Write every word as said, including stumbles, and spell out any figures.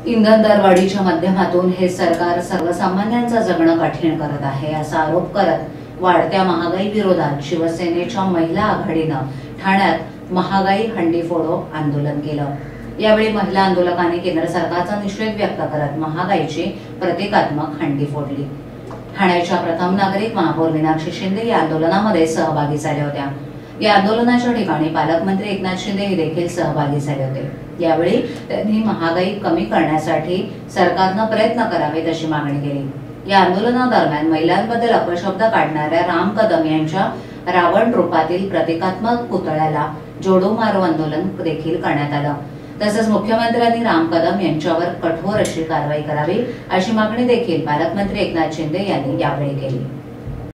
इंधन दरवाढीच्या माध्यमातून हे सरकार सर्वसामान्यांचं जगणं कठीण करत आहे असा आरोप करत वाढत्या महागाई विरोधात शिवसेनेच्या महिला आघाडीनं ठाण्यात महागाई हंडी फोडो आंदोलन केलं। यावेळी महिला आंदोलकांनी केंद्र सरकारचा निषेध व्यक्त करत महागाईची प्रतिकात्मक हंडी फोडली। ठाण्याच्या प्रथम नागरिक महापौर मीनाक्षी शिंदे या आंदोलनामध्ये सहभागी झाल्या होत्या। या आंदोलनाच्या ठिकाणी पालकमंत्री एकनाथ शिंदे हे देखील सहभागी झाले होते। यावेळी त्यांनी महागाई कमी करण्यासाठी सरकारनं प्रयत्न करावेत अशी मागणी केली। या आंदोलनादरम्यान महिलांबद्दल अपशब्द काढणाऱ्या राम कदम यांच्या रावण रूपातील प्रतिकात्मक पुतळ्याला जोडो मारो आंदोलन देखील करण्यात आलं। तसंच मुख्यमंत्र्यांनी राम कदम यांच्यावर कठोर अशी कारवाई करावी अशी मागणी देखील पालकमंत्री एकनाथ शिंदे यांनी यावेळी केली।